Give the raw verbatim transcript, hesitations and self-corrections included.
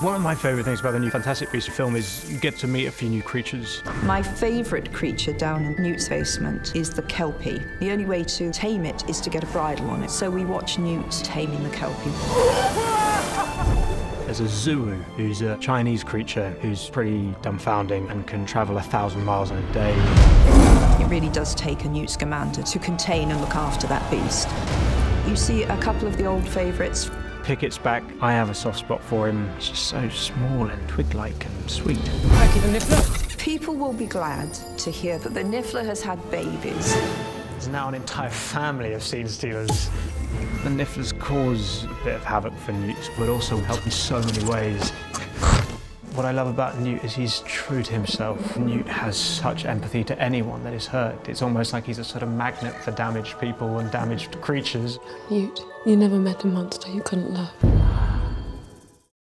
One of my favourite things about the new Fantastic Beasts film is you get to meet a few new creatures. My favourite creature down in Newt's basement is the Kelpie. The only way to tame it is to get a bridle on it. So we watch Newt taming the Kelpie. There's a Zulu, who's a Chinese creature who's pretty dumbfounding and can travel a thousand miles in a day. It really does take a Newt Scamander to contain and look after that beast. You see a couple of the old favourites. Pickett's back. I have a soft spot for him. He's just so small and twig-like and sweet. Thank you, the Niffler. People will be glad to hear that the Niffler has had babies. There's now an entire family of scene stealers. The Nifflers cause a bit of havoc for Newt, but also help in so many ways. What I love about Newt is he's true to himself. Newt has such empathy to anyone that is hurt. It's almost like he's a sort of magnet for damaged people and damaged creatures. Newt, you never met a monster you couldn't love.